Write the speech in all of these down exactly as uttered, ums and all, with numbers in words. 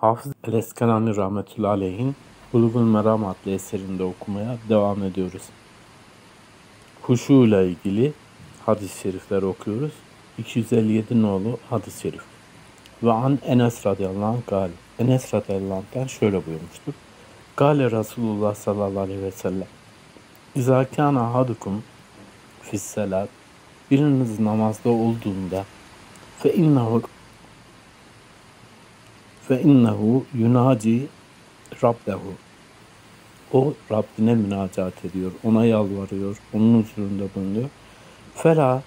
Hafız el-Eskalani rahmetullahi aleyhin Bulugul Meram adlı eserinde okumaya devam ediyoruz. Huşu ile ilgili hadis-i şerifler okuyoruz. iki yüz elli yedi nolu hadis-i şerif. Ve an Enes radıyallahu anh gal. Enes radıyallahu anh'tan şöyle buyurmuştur. Gale Resulullah sallallahu aleyhi ve sellem. İzâ kâne ahadukum fisselat. Biriniz namazda olduğunda fe innehu fe innehu yunaci Rabbehu. O Rabbine münacat ediyor, ona yalvarıyor, onun huzurunda bulunuyor. Fela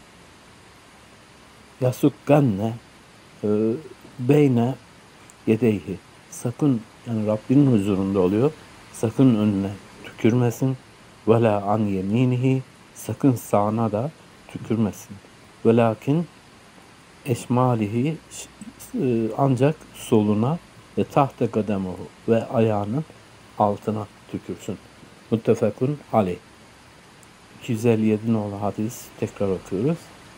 yasukkanne beyne yedeyhi. Sakın, yani Rabbinin huzurunda oluyor, sakın önüne tükürmesin. Vela an yeminihi, sakın sağına da tükürmesin. Velakin eşmalihi, ancak soluna ve tahte kademuhu, ve ayağının altına tükürsün. Muttefekun aleyh. iki yüz elli yedi nolu hadis tekrar okuyoruz.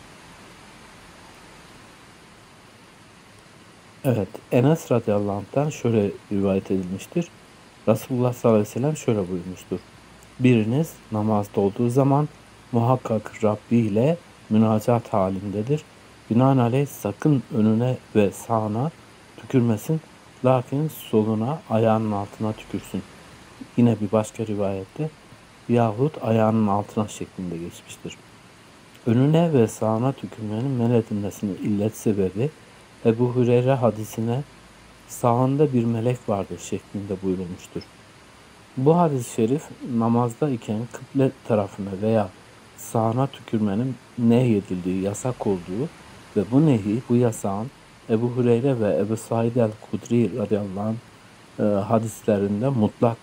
Evet, Enes radıyallahu anh'tan şöyle rivayet edilmiştir. Resulullah sallallahu aleyhi ve sellem şöyle buyurmuştur. Biriniz namazda olduğu zaman muhakkak Rabbi ile münacat halindedir. Binaenaleyh sakın önüne ve sağına tükürmesin. Lakin soluna, ayağının altına tükürsün. Yine bir başka rivayette yahut ayağının altına şeklinde geçmiştir. Önüne ve sağına tükürmenin men edilmesinin illet sebebi Ebu Hureyre hadisine sağında bir melek vardır şeklinde buyurulmuştur. Bu hadis-i şerif namazda iken kıble tarafına veya sağına tükürmenin nehyedildiği, yasak olduğu ve bu nehi, bu yasağın Ebu Hureyre ve Ebu Said el-Kudri radıyallahu anh e, hadislerinde mutlak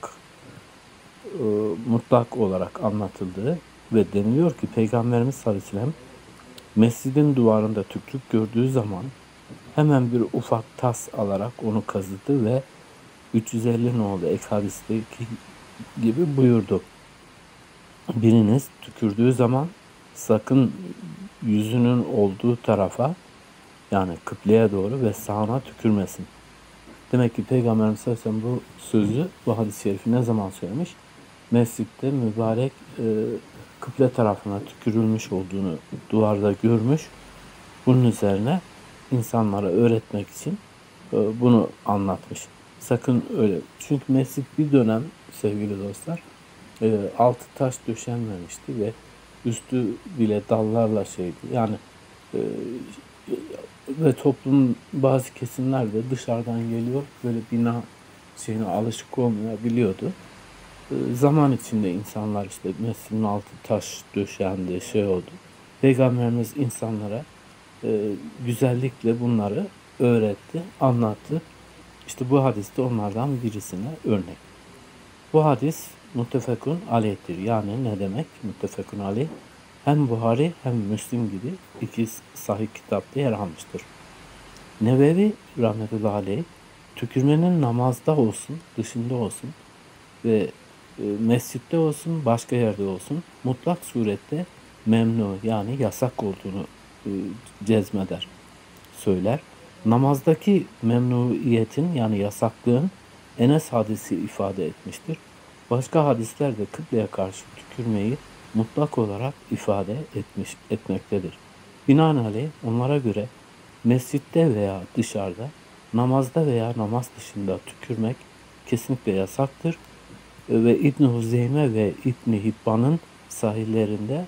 e, mutlak olarak anlatıldığı ve deniliyor ki Peygamberimiz sallallahu aleyhi ve sellem mescidin duvarında tükrük gördüğü zaman hemen bir ufak tas alarak onu kazıdı ve üç yüz elli nolu ek hadisteki gibi buyurdu. Biriniz tükürdüğü zaman sakın yüzünün olduğu tarafa, yani kıbleye doğru ve sağına tükürmesin. Demek ki Peygamberimiz sallallahu aleyhi ve sellem bu sözü, bu hadis-i şerifi ne zaman söylemiş? Mescitte mübarek e, kıble tarafına tükürülmüş olduğunu duvarda görmüş. Bunun üzerine insanlara öğretmek için e, bunu anlatmış. Sakın öyle. Çünkü mescit bir dönem sevgili dostlar e, altı taş döşenmemişti ve üstü bile dallarla şeydi. Yani e, ve toplumun bazı kesimler de dışarıdan geliyor. Böyle bina şeyine alışık olmayabiliyordu. E, zaman içinde insanlar işte mescidin altı taş döşendi, şey oldu. Peygamberimiz insanlara e, güzellikle bunları öğretti, anlattı. İşte bu hadis de onlardan birisine örnek. Bu hadis muttefekun aleyhtir. Yani ne demek muttefekun aleyh? Hem Buhari hem Müslim gibi iki sahih kitapta yer almıştır. Nevevi rahmetullahi aleyh tükürmenin namazda olsun, dışında olsun ve e, mescitte olsun, başka yerde olsun mutlak surette memnu, yani yasak olduğunu e, cezmeder, söyler. Namazdaki memnuiyetin, yani yasaklığın Enes hadisi ifade etmiştir. Başka hadislerde kıbleye karşı tükürmeyi mutlak olarak ifade etmiş etmektedir. Binaenaleyh onlara göre mescitte veya dışarıda, namazda veya namaz dışında tükürmek kesinlikle yasaktır. Ve İbn Huzeyme ve İbn Hibban'ın sahihlerinde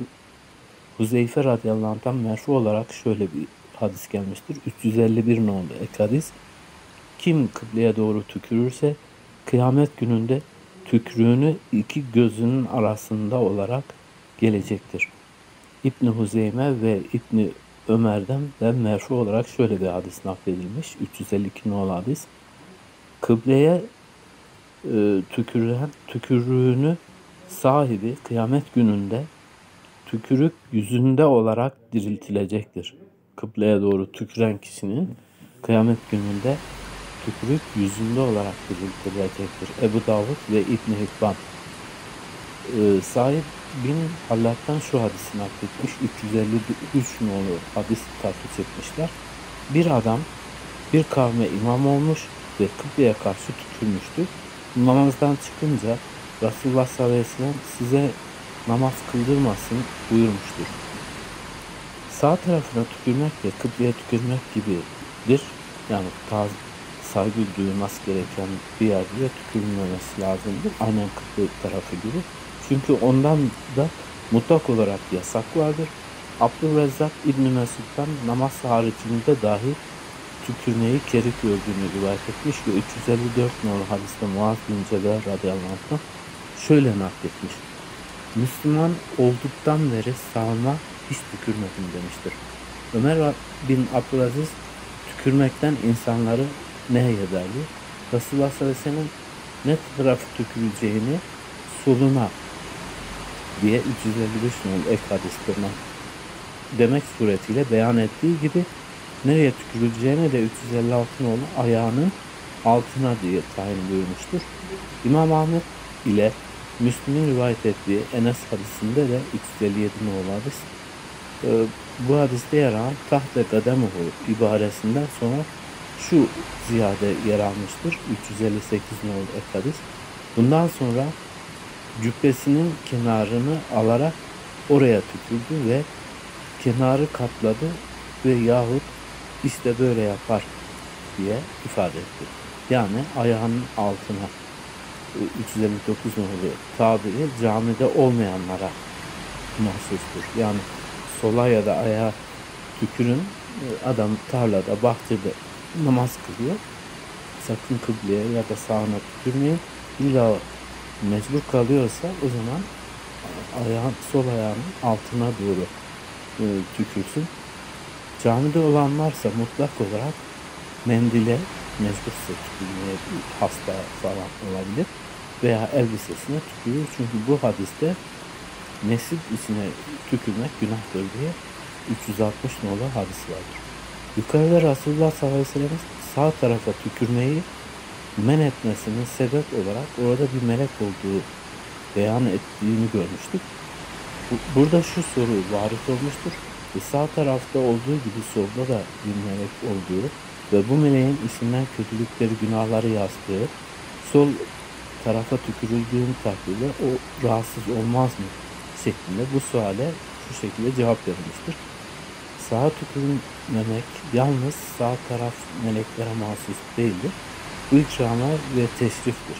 Huzeyfe radıyallahu anh'tan merfu olarak şöyle bir hadis gelmiştir. üç yüz elli bir nolu ek hadis. Kim kıbleye doğru tükürürse kıyamet gününde tükrüğünü iki gözünün arasında olarak gelecektir. İbn Huzeyme ve İbn Ömer'den de merfu olarak şöyle bir hadis nakledilmiş. üç yüz elli iki nolu hadis. Kıbleye e, tüküren tükürüğünü sahibi kıyamet gününde tükürük yüzünde olarak diriltilecektir. Kıbleye doğru tüküren kişinin kıyamet gününde tükürük yüzünde olarak diriltilecektir. Ebu Davud ve İbn Hibban. Ee, Sahib bin Hallat'tan şu hadisi nakletmiş. üç yüz elli üç nolu hadis takip etmişler. Bir adam Bir kavme imam olmuş ve kıbleye karşı tükürmüştür. Namazdan çıkınca Resulullah sallallahu aleyhi ve sellem size namaz kıldırmasın buyurmuştur. Sağ tarafına tükürmek ve kıbleye tükürmek gibidir. Yani taz, saygı duyulması gereken bir yerde tükürülmemesi lazımdır. Aynen kıble tarafı gibi. Çünkü ondan da mutlak olarak yasak vardır. Abdülrezzak İbn-i Mesud'dan namaz haricinde dahi tükürmeyi kerih gördüğünü rivayet etmiş ve üç yüz elli dört nolu hadiste Muaz bin Cebel radıyallahu anh'tan şöyle nakletmiş. Müslüman olduktan beri sağıma hiç tükürmedim demiştir. Ömer bin Abdülaziz tükürmekten insanları nehyederdi. Resulullah sallallahu aleyhi ve sellem ne tarafı tüküreceğini soluna diye üç yüz elli beş nolu ek hadislerine demek suretiyle beyan ettiği gibi nereye tükürüleceğine de üç yüz elli altı nolu ayağının altına diye tayin buyurmuştur. İmam Ahmet ile Müslim'in rivayet ettiği Enes hadisinde de üç yüz elli yedi nolu hadis. Ee, bu hadiste yer alan tahte kademuhu ibaresinden sonra şu ziyade yer almıştır. üç yüz elli sekiz nolu ek hadis. Bundan sonra cübbesinin kenarını alarak oraya tükürdü ve kenarı katladı ve yahut işte böyle yapar diye ifade etti. Yani ayağının altına üç yüz elli dokuz nolu tabiri camide olmayanlara mahsustur. Yani sola ya da ayağa tükürün, adam tarlada, bahçede namaz kılıyor. Sakın kıbleye ya da sağına tükürmeyin. İlla mecbur kalıyorsa o zaman ayağın, sol ayağının altına doğru e, tükürsün. Camide olanlarsa mutlak olarak mendile mecbursa tükürmeye, hasta falan olabilir veya elbisesine tükürür. Çünkü bu hadiste mescid içine tükürmek günahtır diye üç yüz altmış nolu hadis vardır. Yukarıda Resulullah sallallahu aleyhi ve sellem sağ tarafa tükürmeyi men etmesinin sebep olarak orada bir melek olduğu beyan ettiğini görmüştük. Burada şu soru varit olmuştur. Ve sağ tarafta olduğu gibi solda da bir melek olduğu ve bu meleğin içinden kötülükleri, günahları yazdığı, sol tarafa tükürüldüğün takdirde o rahatsız olmaz mı şeklinde bu suale şu şekilde cevap verilmiştir. Sağa tükürülmemek yalnız sağ taraf meleklere mahsus değildir. Bu ikrama ve teşriftir.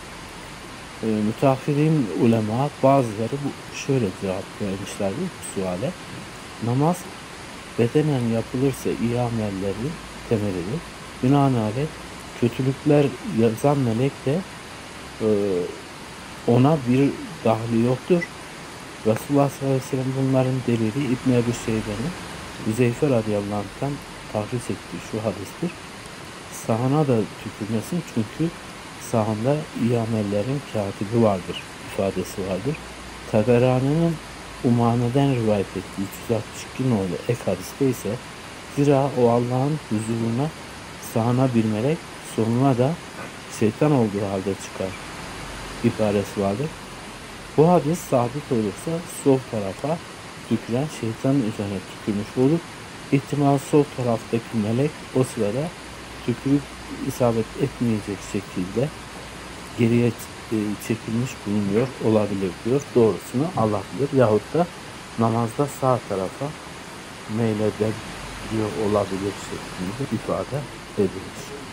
E, müteahhirin ulema bazıları bu şöyle cevap vermişlerdir bu suale. Namaz bedenen yapılırsa iyi amellerin temelidir. Binaenaleyh kötülükler yazan melek de e, ona bir dahli yoktur. Resulullah sallallahu aleyhi ve sellem bunların delili İbn Ebu Şeybe'nin Hüzeyfe radıyallahu anh'tan tahris ettiği şu hadistir. Sağına da tükürmesin çünkü sağında iyi amellerin katibi vardır ifadesi vardır. Taberani'nin Umame'den rivayet ettiği üç yüz altmış iki nolu ek hadiste ise zira o Allah'ın huzuruna sağına bir melek, soluna da şeytan olduğu halde çıkar ibaresi vardır. Bu hadis sabit olursa sol tarafa tüküren şeytanın üzerine tükürmüş olur. İhtimal sol taraftaki melek o sırada tükürük isabet etmeyecek şekilde geriye çekilmiş bulunuyor olabilir diyor. Doğrusunu Allah bilir. Yahut da namazda sağ tarafa meyledebiliyor olabilir şeklinde ifade edilir.